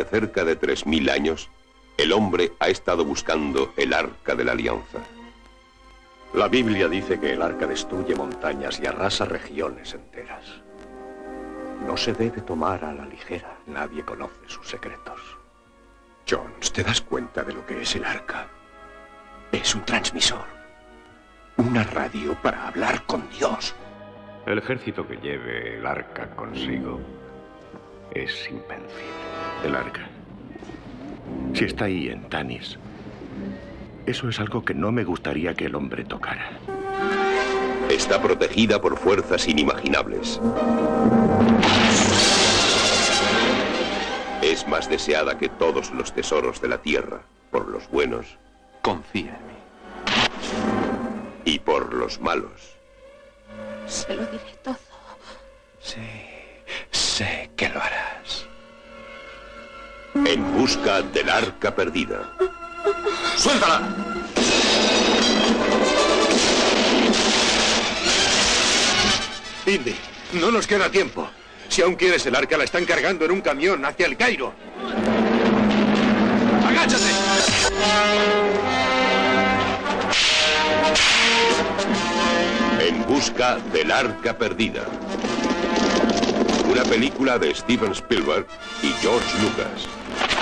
Durante cerca de 3000 años, el hombre ha estado buscando el Arca de la Alianza. La Biblia dice que el arca destruye montañas y arrasa regiones enteras. No se debe tomar a la ligera. Nadie conoce sus secretos. Jones, ¿te das cuenta de lo que es el arca? Es un transmisor. Una radio para hablar con Dios. El ejército que lleve el arca consigo es invencible. El arca. Si está ahí en Tanis, eso es algo que no me gustaría que el hombre tocara. Está protegida por fuerzas inimaginables. Es más deseada que todos los tesoros de la tierra, por los buenos. Confía en mí. Y por los malos. Se lo diré todo. Sí, sé que lo harás. En busca del arca perdida. ¡Suéltala! Indy, no nos queda tiempo. Si aún quieres el arca, la están cargando en un camión hacia el Cairo. ¡Agáchate! En busca del arca perdida. Una película de Steven Spielberg y George Lucas.